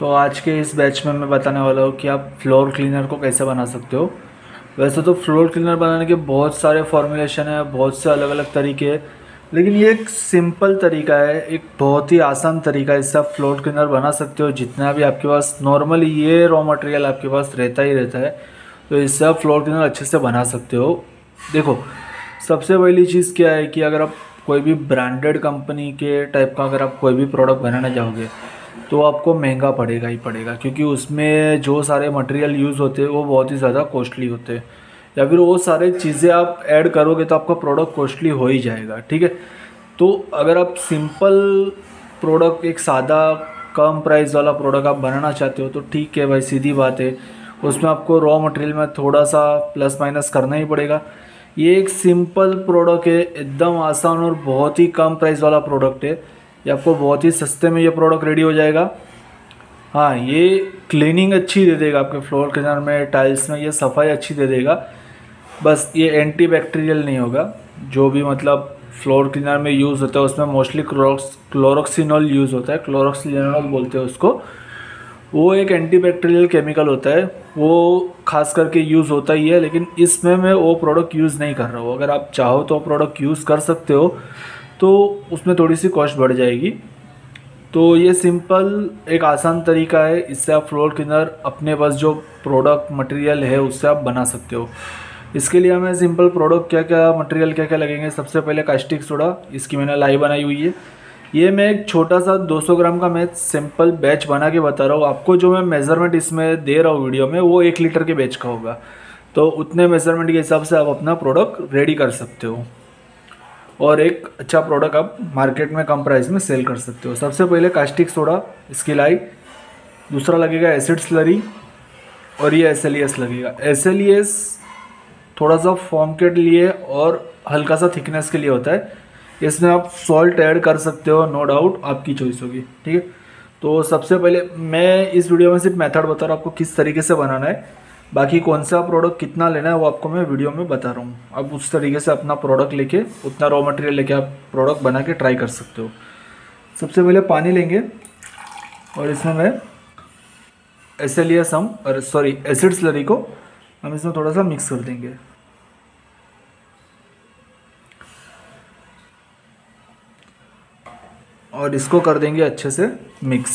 तो आज के इस बैच में मैं बताने वाला हूँ कि आप फ्लोर क्लीनर को कैसे बना सकते हो। वैसे तो फ्लोर क्लीनर बनाने के बहुत सारे फॉर्मुलेशन है, बहुत से अलग अलग तरीके हैं, लेकिन ये एक सिंपल तरीका है, एक बहुत ही आसान तरीका है। इससे आप फ्लोर क्लीनर बना सकते हो। जितना भी आपके पास नॉर्मली ये रॉ मटेरियल आपके पास रहता ही रहता है, तो इससे आप फ्लोर क्लीनर अच्छे से बना सकते हो। देखो, सबसे पहली चीज़ क्या है कि अगर आप कोई भी ब्रांडेड कंपनी के टाइप का अगर आप कोई भी प्रोडक्ट बनाने जाओगे तो आपको महंगा पड़ेगा ही पड़ेगा, क्योंकि उसमें जो सारे मटेरियल यूज़ होते हैं वो बहुत ही ज़्यादा कॉस्टली होते हैं, या फिर वो सारे चीज़ें आप ऐड करोगे तो आपका प्रोडक्ट कॉस्टली हो ही जाएगा। ठीक है, तो अगर आप सिंपल प्रोडक्ट, एक सादा कम प्राइस वाला प्रोडक्ट आप बनाना चाहते हो तो ठीक है भाई, सीधी बात है, उसमें आपको रॉ मटेरियल में थोड़ा सा प्लस माइनस करना ही पड़ेगा। ये एक सिंपल प्रोडक्ट है, एकदम आसान और बहुत ही कम प्राइस वाला प्रोडक्ट है। ये आपको बहुत ही सस्ते में ये प्रोडक्ट रेडी हो जाएगा। हाँ, ये क्लीनिंग अच्छी दे देगा आपके फ्लोर क्लीनर में, टाइल्स में, ये सफाई अच्छी दे देगा। बस ये एंटी बैक्टीरियल नहीं होगा। जो भी मतलब फ्लोर क्लीनर में यूज़ होता है उसमें मोस्टली क्लोरोक्सिनॉल यूज़ होता है, क्लोरोक्सिनॉल बोलते हैं उसको। वो एक एंटी बैक्टीरियल केमिकल होता है, वो खास करके यूज़ होता ही है, लेकिन इसमें मैं वो प्रोडक्ट यूज़ नहीं कर रहा हूँ। अगर आप चाहो तो प्रोडक्ट यूज़ कर सकते हो, तो उसमें थोड़ी सी कॉस्ट बढ़ जाएगी। तो ये सिंपल एक आसान तरीका है, इससे आप फ्लोर क्लीनर अपने पास जो प्रोडक्ट मटेरियल है उससे आप बना सकते हो। इसके लिए हमें सिंपल प्रोडक्ट क्या क्या मटेरियल क्या क्या लगेंगे। सबसे पहले कास्टिक सोडा, इसकी मैंने लाई बनाई हुई है। ये मैं एक छोटा सा 200 ग्राम का मैं सिंपल बैच बना के बता रहा हूँ आपको। जो मैं मेज़रमेंट इसमें दे रहा हूँ वीडियो में, वो 1 लीटर के बैच का होगा, तो उतने मेज़रमेंट के हिसाब से आप अपना प्रोडक्ट रेडी कर सकते हो और एक अच्छा प्रोडक्ट आप मार्केट में कम प्राइस में सेल कर सकते हो। सबसे पहले कास्टिक सोडा, इसकी लाई। दूसरा लगेगा एसिड स्लरी, और ये SLES लगेगा। SLES थोड़ा सा फॉर्म के लिए और हल्का सा थिकनेस के लिए होता है। इसमें आप सॉल्ट ऐड कर सकते हो, नो डाउट, आपकी चॉइस होगी। ठीक है, तो सबसे पहले मैं इस वीडियो में सिर्फ मेथड बता रहा हूँ आपको किस तरीके से बनाना है। बाकी कौन सा प्रोडक्ट कितना लेना है वो आपको मैं वीडियो में बता रहा हूँ। आप उस तरीके से अपना प्रोडक्ट लेके, उतना रॉ मटेरियल लेके आप प्रोडक्ट बना के ट्राई कर सकते हो। सबसे पहले पानी लेंगे और इसमें मैं एसिड स्लरी को हम इसमें थोड़ा सा मिक्स कर देंगे। और इसको कर देंगे अच्छे से मिक्स।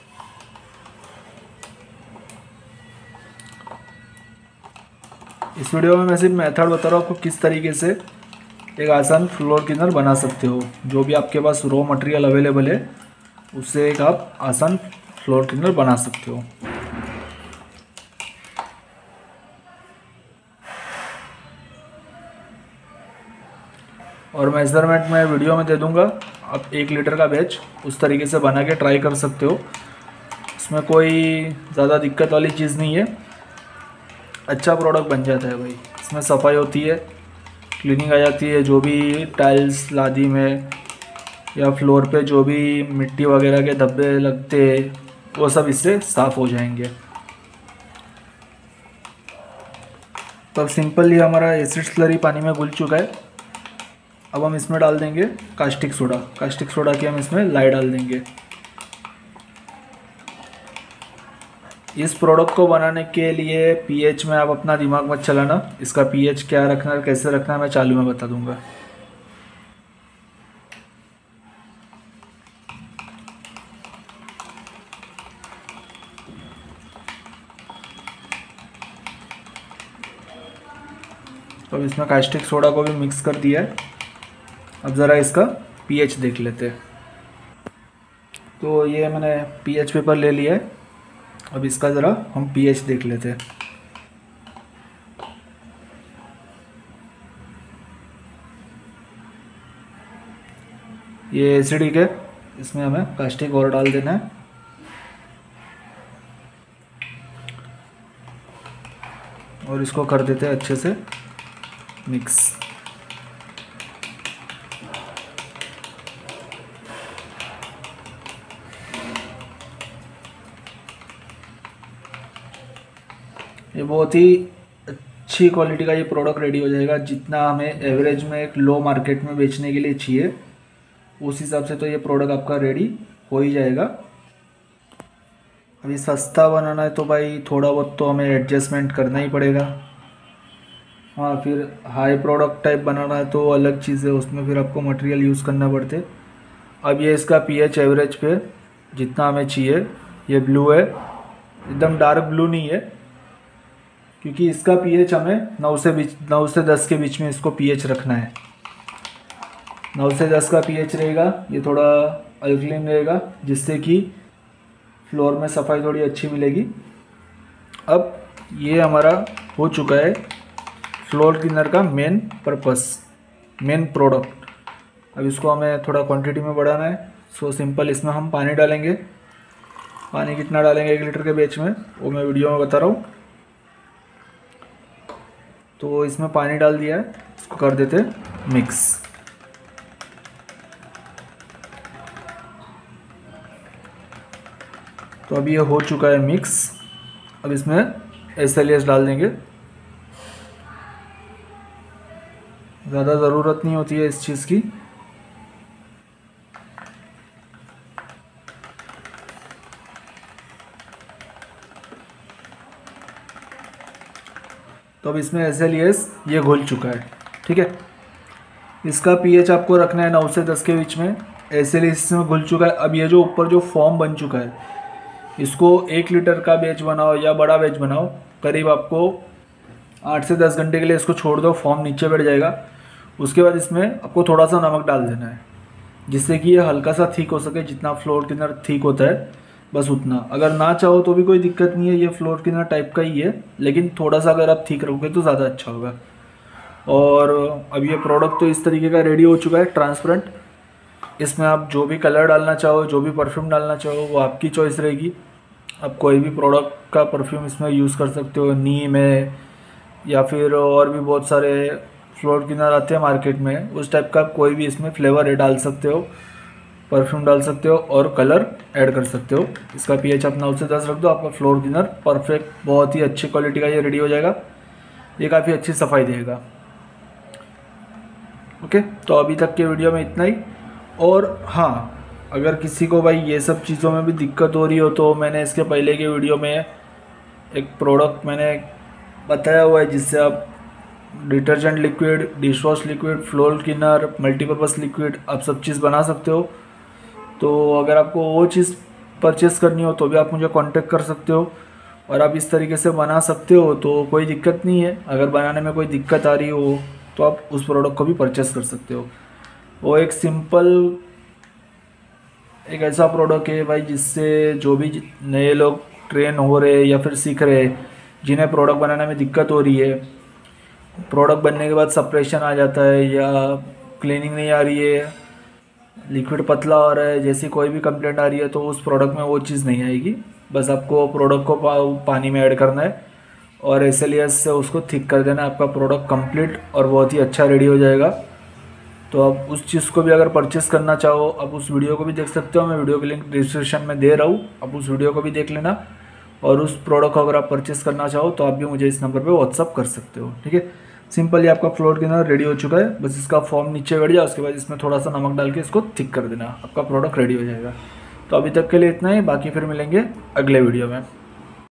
इस वीडियो में मैं सिर्फ मेथड बता रहा हूँ आपको किस तरीके से एक आसान फ्लोर क्लीनर बना सकते हो। जो भी आपके पास रॉ मटेरियल अवेलेबल है उससे एक आप आसान फ्लोर क्लीनर बना सकते हो। और मेजरमेंट मैं वीडियो में दे दूंगा। आप 1 लीटर का बैच उस तरीके से बना के ट्राई कर सकते हो। इसमें कोई ज़्यादा दिक्कत वाली चीज़ नहीं है, अच्छा प्रोडक्ट बन जाता है भाई। इसमें सफाई होती है, क्लीनिंग आ जाती है। जो भी टाइल्स लादी में या फ्लोर पे जो भी मिट्टी वगैरह के धब्बे लगते हैं वो सब इससे साफ़ हो जाएंगे। तो अब सिंपली हमारा एसिड स्लरी पानी में घुल चुका है। अब हम इसमें डाल देंगे कास्टिक सोडा। कास्टिक सोडा की हम इसमें लाई डाल देंगे। इस प्रोडक्ट को बनाने के लिए पीएच में आप अपना दिमाग मत चलाना। इसका पीएच क्या रखना है, कैसे रखना है, मैं चालू में बता दूंगा। तो अब इसमें कास्टिक सोडा को भी मिक्स कर दिया है। अब ज़रा इसका पीएच देख लेते हैं। तो ये मैंने पीएच पेपर ले लिया है। अब इसका ज़रा हम पीएच देख लेते हैं। ये एसिडिक है, इसमें हमें कास्टिक और डाल देना है। और इसको कर देते हैं अच्छे से मिक्स। ये बहुत ही अच्छी क्वालिटी का ये प्रोडक्ट रेडी हो जाएगा। जितना हमें एवरेज में एक लो मार्केट में बेचने के लिए चाहिए उस हिसाब से तो ये प्रोडक्ट आपका रेडी हो ही जाएगा। अभी सस्ता बनाना है तो भाई थोड़ा बहुत तो हमें एडजस्टमेंट करना ही पड़ेगा। हाँ, फिर हाई प्रोडक्ट टाइप बनाना है तो अलग चीज़ है, उसमें फिर आपको मटेरियल यूज़ करना पड़ते। अब ये इसका पीएच एवरेज पे जितना हमें चाहिए, ये ब्लू है, एकदम डार्क ब्लू नहीं है, क्योंकि इसका पीएच हमें 9 से 10 के बीच में इसको पीएच रखना है। 9 से 10 का पीएच रहेगा, ये थोड़ा अल्कलीन रहेगा, जिससे कि फ्लोर में सफाई थोड़ी अच्छी मिलेगी। अब ये हमारा हो चुका है फ्लोर क्लीनर का मेन पर्पस, मेन प्रोडक्ट। अब इसको हमें थोड़ा क्वांटिटी में बढ़ाना है। सो सिंपल, इसमें हम पानी डालेंगे। पानी कितना डालेंगे 1 लीटर के बैच में, वो मैं वीडियो में बता रहा हूँ। तो इसमें पानी डाल दिया है, इसको कर देते मिक्स। तो अब ये हो चुका है मिक्स। अब इसमें SLS डाल देंगे। ज़्यादा ज़रूरत नहीं होती है इस चीज़ की। तो अब इसमें SLS ये घुल चुका है, ठीक है। इसका पीएच आपको रखना है 9 से 10 के बीच में। SLS इसमें घुल चुका है। अब ये जो ऊपर जो फॉर्म बन चुका है, इसको 1 लीटर का बैच बनाओ या बड़ा बैच बनाओ, करीब आपको 8 से 10 घंटे के लिए इसको छोड़ दो, फॉर्म नीचे बैठ जाएगा। उसके बाद इसमें आपको थोड़ा सा नमक डाल देना है, जिससे कि ये हल्का सा थिक हो सके, जितना फ्लोर क्लीनर थिक होता है बस उतना। अगर ना चाहो तो भी कोई दिक्कत नहीं है, ये फ्लोर क्लीनर टाइप का ही है, लेकिन थोड़ा सा अगर आप थिक रखोगे तो ज़्यादा अच्छा होगा। और अब ये प्रोडक्ट तो इस तरीके का रेडी हो चुका है, ट्रांसपेरेंट। इसमें आप जो भी कलर डालना चाहो, जो भी परफ्यूम डालना चाहो, वो आपकी चॉइस रहेगी। आप कोई भी प्रोडक्ट का परफ्यूम इसमें यूज़ कर सकते हो, नीम है या फिर और भी बहुत सारे फ्लोर क्लीनर आते हैं मार्केट में, उस टाइप का कोई भी इसमें फ्लेवर डाल सकते हो, परफ्यूम डाल सकते हो और कलर ऐड कर सकते हो। इसका पीएच आप 9 से 10 रख दो, आपका फ्लोर क्लीनर परफेक्ट, बहुत ही अच्छी क्वालिटी का ये रेडी हो जाएगा। ये काफ़ी अच्छी सफाई देगा। ओके, तो अभी तक के वीडियो में इतना ही। और हाँ, अगर किसी को भाई ये सब चीज़ों में भी दिक्कत हो रही हो तो मैंने इसके पहले के वीडियो में एक प्रोडक्ट मैंने बताया हुआ है, जिससे आप detergent liquid, dish wash liquid, floor cleaner, multipurpose liquid, आप सब चीज़ बना सकते हो। तो अगर आपको वो चीज़ परचेस करनी हो तो भी आप मुझे कांटेक्ट कर सकते हो, और आप इस तरीके से बना सकते हो, तो कोई दिक्कत नहीं है। अगर बनाने में कोई दिक्कत आ रही हो तो आप उस प्रोडक्ट को भी परचेस कर सकते हो। वो एक सिंपल, एक ऐसा प्रोडक्ट है भाई, जिससे जो भी नए लोग ट्रेन हो रहे या फिर सीख रहे, जिन्हें प्रोडक्ट बनाने में दिक्कत हो रही है, प्रोडक्ट बनने के बाद सप्रेशन आ जाता है या क्लीनिंग नहीं आ रही है, लिक्विड पतला हो रहा है, जैसी कोई भी कंप्लेंट आ रही है, तो उस प्रोडक्ट में वो चीज़ नहीं आएगी। बस आपको प्रोडक्ट को पानी में ऐड करना है और SLS से उसको थिक कर देना है, आपका प्रोडक्ट कंप्लीट और बहुत ही अच्छा रेडी हो जाएगा। तो आप उस चीज़ को भी अगर परचेस करना चाहो, आप उस वीडियो को भी देख सकते हो, मैं वीडियो की लिंक डिस्क्रिप्शन में दे रहा हूँ, आप उस वीडियो को भी देख लेना। और उस प्रोडक्ट को अगर आप परचेस करना चाहो तो आप भी मुझे इस नंबर पे व्हाट्सअप कर सकते हो, ठीक है। सिंपली आपका फ्लोर क्लीनर रेडी हो चुका है, बस इसका फॉर्म नीचे बैठ जाए, उसके बाद इसमें थोड़ा सा नमक डाल के इसको थिक कर देना, आपका प्रोडक्ट रेडी हो जाएगा। तो अभी तक के लिए इतना ही, बाकी फिर मिलेंगे अगले वीडियो में।